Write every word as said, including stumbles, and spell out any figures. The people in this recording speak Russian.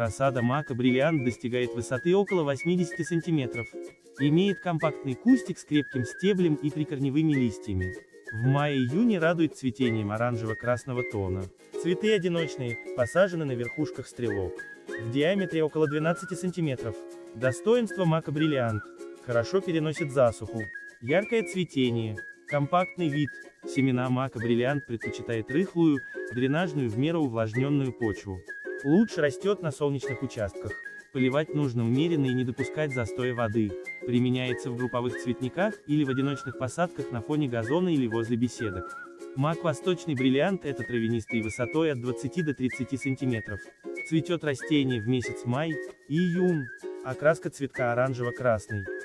Рассада мака бриллиант достигает высоты около восьмидесяти сантиметров. Имеет компактный кустик с крепким стеблем и прикорневыми листьями. В мае-июне радует цветением оранжево-красного тона. Цветы одиночные, посажены на верхушках стрелок. В диаметре около двенадцати сантиметров. Достоинство мака бриллиант. Хорошо переносит засуху. Яркое цветение. Компактный вид. Семена мака бриллиант предпочитает рыхлую, дренажную в меру увлажненную почву. Лучше растет на солнечных участках. Поливать нужно умеренно и не допускать застоя воды. Применяется в групповых цветниках или в одиночных посадках на фоне газона или возле беседок. Мак восточный бриллиант — это травянистый высотой от двадцати до тридцати сантиметров. Цветет растение в месяц май и июнь. Окраска цветка оранжево-красный.